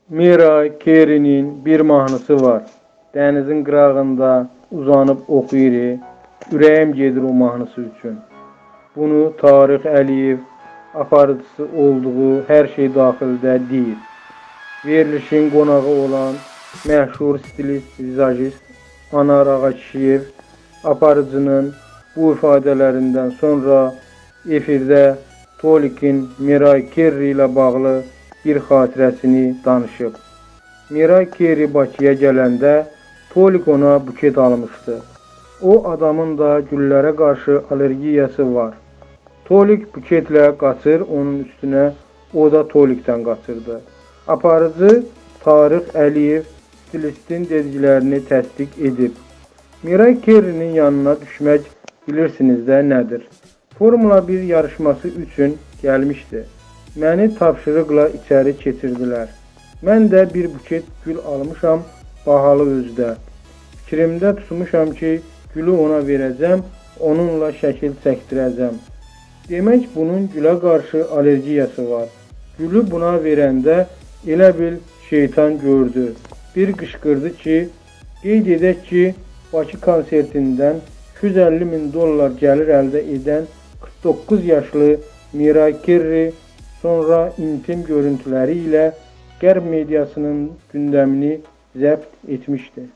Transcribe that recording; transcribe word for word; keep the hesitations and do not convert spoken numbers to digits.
Mariah Carey'nin bir mahnısı var. Dənizin qırağında uzanıb oxuyur, ürəyim gedir o mahnısı üçün. Bunu Tarix Əliyev aparıcısı olduğu hər şey daxildə deyir. Verilişin qonağı olan məşhur stilist, vizajist Anar Ağakişiyev aparıcının bu ifadələrindən sonra efirdə Tolik'in Mariah Carey ilə bağlı bir xatirəsini danışıb. Mariah Carey Bakıya gələndə Tolik ona buket almışdı. O adamın da güllərə qarşı allergiyası var. Tolik buketlə qaçır onun üstünə, o da Tolikdən qaçırdı. Aparıcı Tarix Əliyev stilistin dediklərini təsdiq edib. Mariah Carey'nin yanına düşmək bilirsiniz də nədir? Formula bir yarışması üçün gəlmişdi. Məni tapşırıqla içəri keçirdilər. Mən də bir buket gül almışam, bahalı özdə. Fikrimdə tutmuşam ki, gülü ona verəcəm, onunla şəkil çəkdirəcəm. Demək, bunun gülə qarşı allergiyası var. Gülü buna verəndə elə bil şeytan gördü. Bir qışqırdı ki, qeyd edək ki, Bakı konsertindən iki yüz əlli min dollar gəlir əldə edən qırx doqquz yaşlı Mariah Carey sonra intim görüntüləri ilə Qərb mediasının gündəmini zəbt etmişdi.